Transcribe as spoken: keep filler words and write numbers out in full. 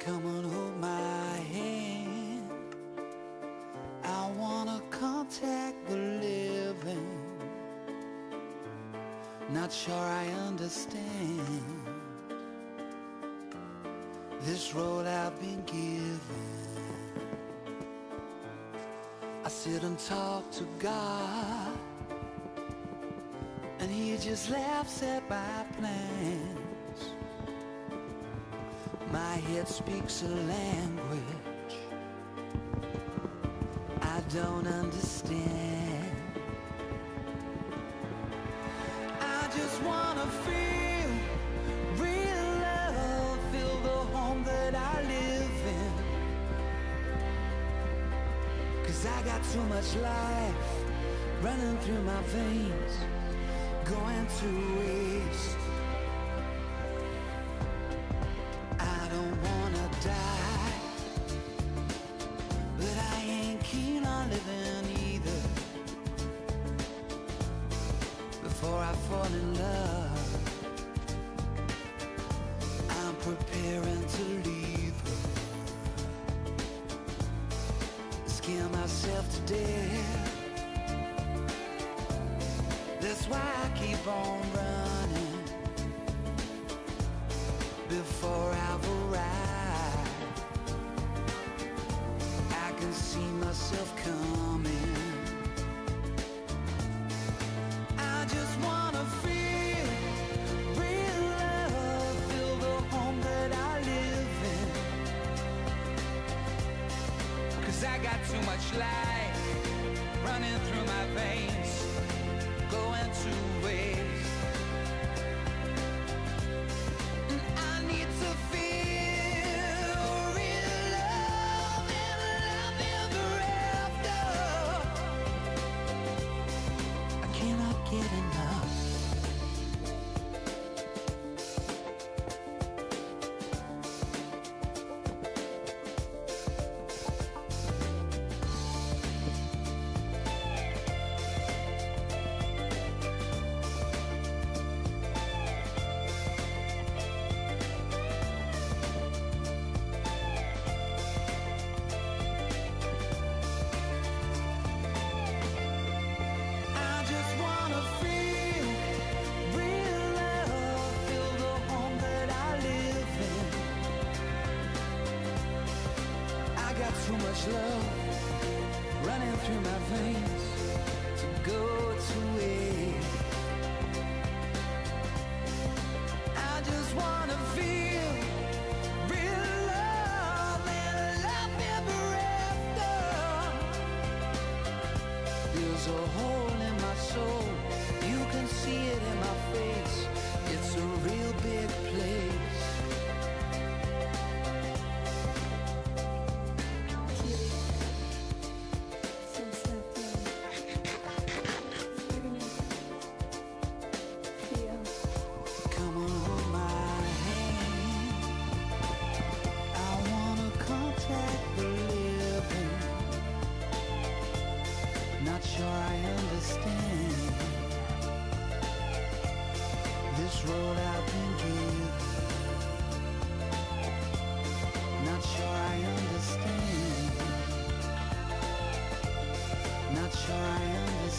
Come on, hold my hand. I wanna contact the living. Not sure I understand this road I've been given. I sit and talk to God, and He just laughs at my plans. My head speaks a language I don't understand. I just wanna feel real love, feel the home that I live in. 'Cause I got too much life running through my veins, going to waste. I don't wanna die, but I ain't keen on living either. Before I fall in love, I'm preparing to leave her. Scare myself to death. That's why I keep on running before I've arrived. I can see myself coming. I just wanna feel real love, feel the home that I live in. 'Cause I got too much life running through my veins, going to waste. And I need to feel real love and love ever after. I cannot get enough. Too much love running through my veins to go to waste. I just wanna feel real love and love ever after. There's a hole in my soul, you can see it in my face. It's a real big place. Not sure I understand this road I've been given. Not sure I understand. Not sure I understand.